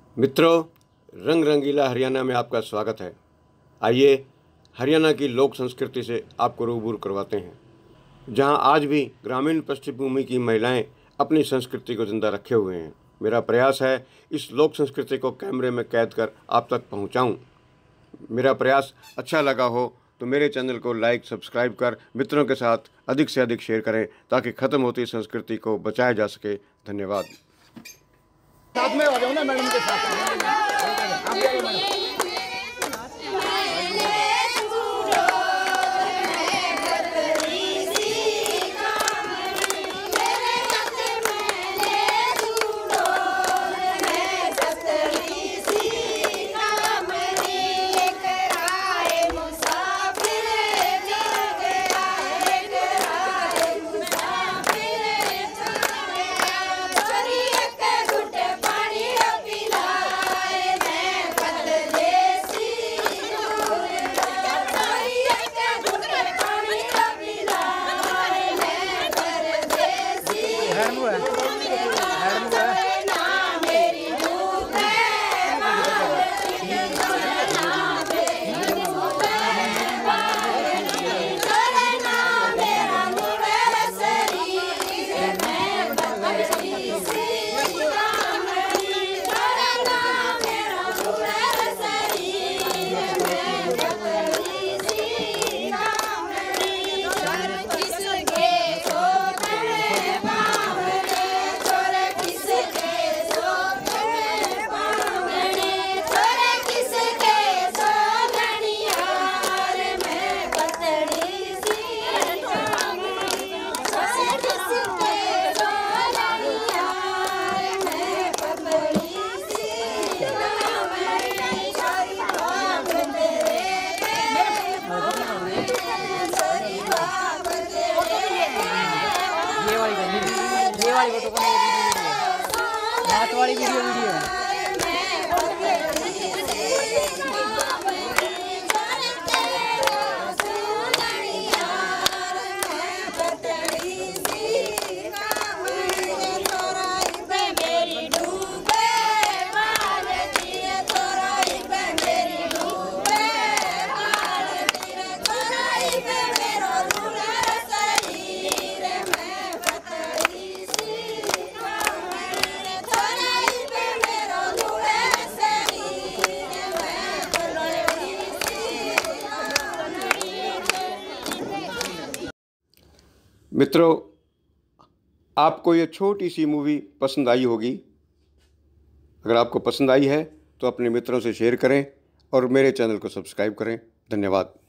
मित्रों, रंग रंगीला हरियाणा में आपका स्वागत है। आइए हरियाणा की लोक संस्कृति से आपको रूबरू करवाते हैं, जहां आज भी ग्रामीण पृष्ठभूमि की महिलाएं अपनी संस्कृति को जिंदा रखे हुए हैं। मेरा प्रयास है इस लोक संस्कृति को कैमरे में कैद कर आप तक पहुंचाऊं। मेरा प्रयास अच्छा लगा हो तो मेरे चैनल को लाइक सब्सक्राइब कर मित्रों के साथ अधिक से अधिक शेयर करें, ताकि ख़त्म होती संस्कृति को बचाया जा सके। धन्यवाद। साथ में आ जाओ ना मैडम के साथ। आप जाइए मैडम। ये वाली फोटो को हाथ वाली वीडियो है। मित्रों, आपको ये छोटी सी मूवी पसंद आई होगी। अगर आपको पसंद आई है तो अपने मित्रों से शेयर करें और मेरे चैनल को सब्सक्राइब करें। धन्यवाद।